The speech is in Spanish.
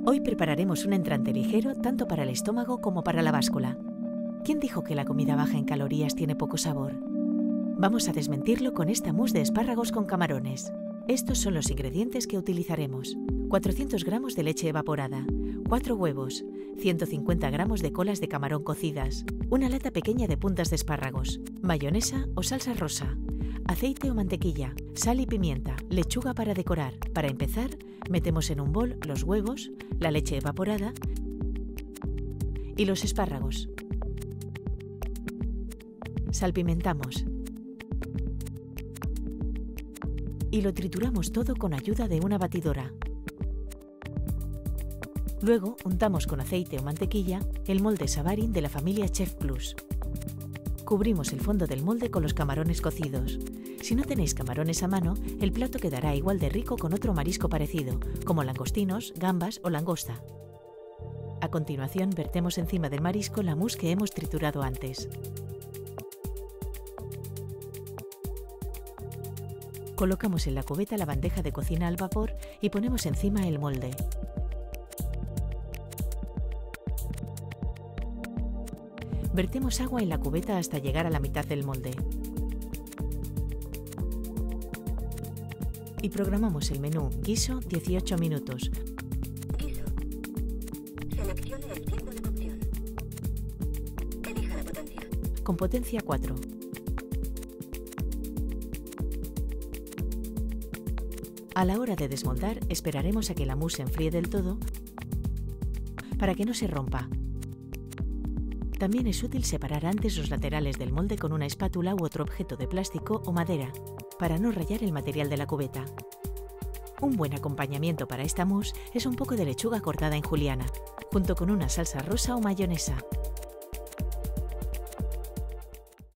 Hoy prepararemos un entrante ligero tanto para el estómago como para la báscula. ¿Quién dijo que la comida baja en calorías tiene poco sabor? Vamos a desmentirlo con esta mousse de espárragos con camarones. Estos son los ingredientes que utilizaremos: 400 gramos de leche evaporada, 4 huevos, 150 gramos de colas de camarón cocidas, una lata pequeña de puntas de espárragos, mayonesa o salsa rosa, aceite o mantequilla, sal y pimienta, lechuga para decorar. Para empezar, metemos en un bol los huevos, la leche evaporada y los espárragos. Salpimentamos y lo trituramos todo con ayuda de una batidora. Luego untamos con aceite o mantequilla el molde Savarin de la familia Chef Plus. Cubrimos el fondo del molde con los camarones cocidos. Si no tenéis camarones a mano, el plato quedará igual de rico con otro marisco parecido, como langostinos, gambas o langosta. A continuación, vertemos encima del marisco la mousse que hemos triturado antes. Colocamos en la cubeta la bandeja de cocina al vapor y ponemos encima el molde. Vertemos agua en la cubeta hasta llegar a la mitad del molde. Y programamos el menú guiso 18 minutos. Guiso. Seleccione el tiempo de cocción. Elija la potencia. Con potencia 4. A la hora de desmoldar, esperaremos a que la mousse se enfríe del todo para que no se rompa. También es útil separar antes los laterales del molde con una espátula u otro objeto de plástico o madera, para no rayar el material de la cubeta. Un buen acompañamiento para esta mousse es un poco de lechuga cortada en juliana, junto con una salsa rosa o mayonesa.